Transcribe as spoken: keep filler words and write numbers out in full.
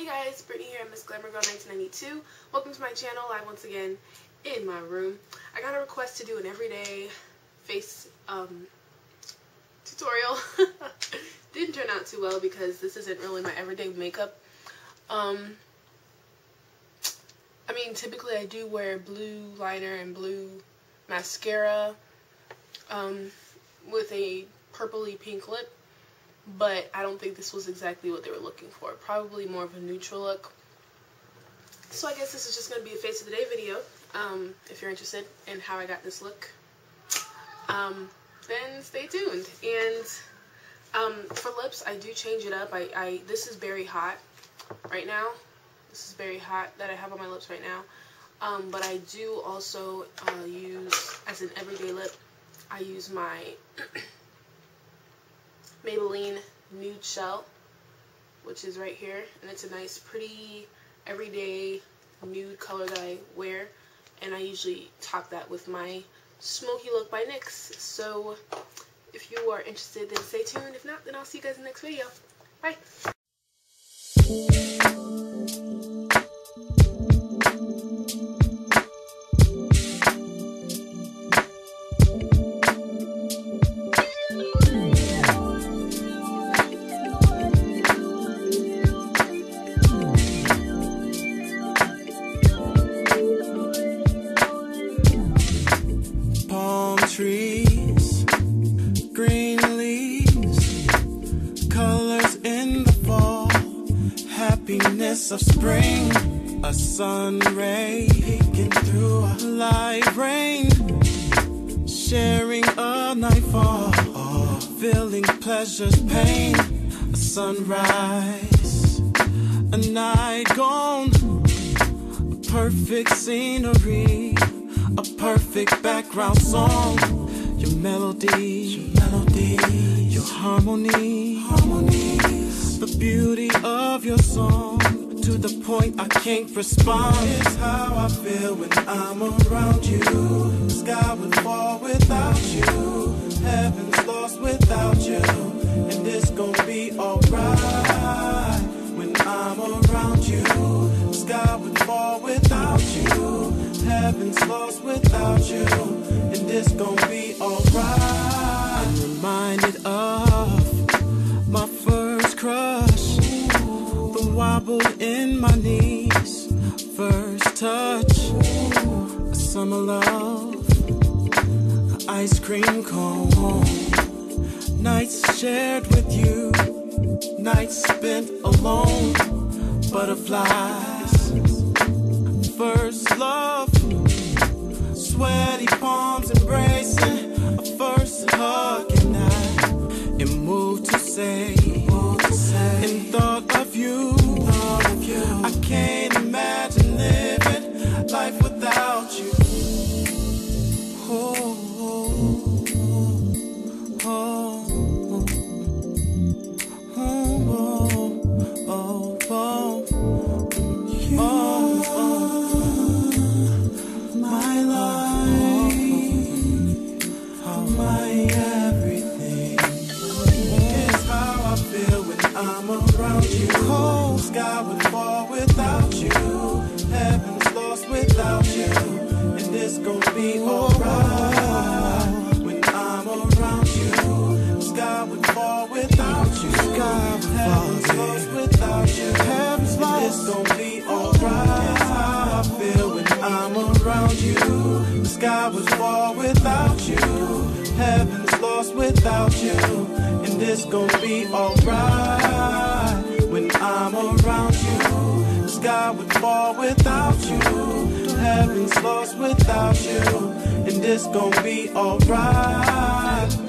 Hey guys, Brittany here at Miss Glamour Girl nineteen ninety-two. Welcome to my channel. Live once again in my room. I got a request to do an everyday face um, tutorial. Didn't turn out too well because this isn't really my everyday makeup. Um, I mean, typically I do wear blue liner and blue mascara um, with a purpley pink lip. But I don't think this was exactly what they were looking for. Probably more of a neutral look. So I guess this is just going to be a face of the day video. Um, if you're interested in how I got this look, um, then stay tuned. And um, for lips, I do change it up. I, I this is Berry Hot right now. This is Berry Hot that I have on my lips right now. Um, but I do also uh, use, as an everyday lip, I use my Maybelline Nude Shell, which is right here, and it's a nice, pretty, everyday nude color that I wear, and I usually top that with my Smoky Look by NYX. So if you are interested, then stay tuned. If not, then I'll see you guys in the next video. Bye! Trees, green leaves, colors in the fall, happiness of spring, a sun ray peeking through a light rain, sharing a nightfall, feeling pleasure's pain, a sunrise, a night gone, a perfect scenery, a perfect background song, your melody, your melody, your harmony, harmonies, the beauty of your song, to the point I can't respond. It's how I feel when I'm around you. The sky would fall without you, heaven's lost without you, and it's gonna be alright when I'm around you. The sky would fall without you, heaven's lost without you, and it's gonna be alright. I'm reminded of my first crush, the wobble in my knees, first touch, a summer love, an ice cream cone, nights shared with you, nights spent alone, butterflies, first love, sweaty palms embracing, a first hug, and I am moved to say, in thought of you, I can't imagine living life without you. Oh, oh, oh, oh, oh, oh, oh, oh. My life, my everything. It's how I feel when I'm around you. Cold sky would fall without you, heaven's lost without you, and it's gonna be alright when I'm around you. Sky would fall without you, heaven's lost without you, heaven's lost, and it's gonna be alright. It's how I feel when I'm around you. The sky would fall without you, heaven's lost without you, and it's gonna be alright when I'm around you. The sky would fall without you, heaven's lost without you, and it's gonna be alright.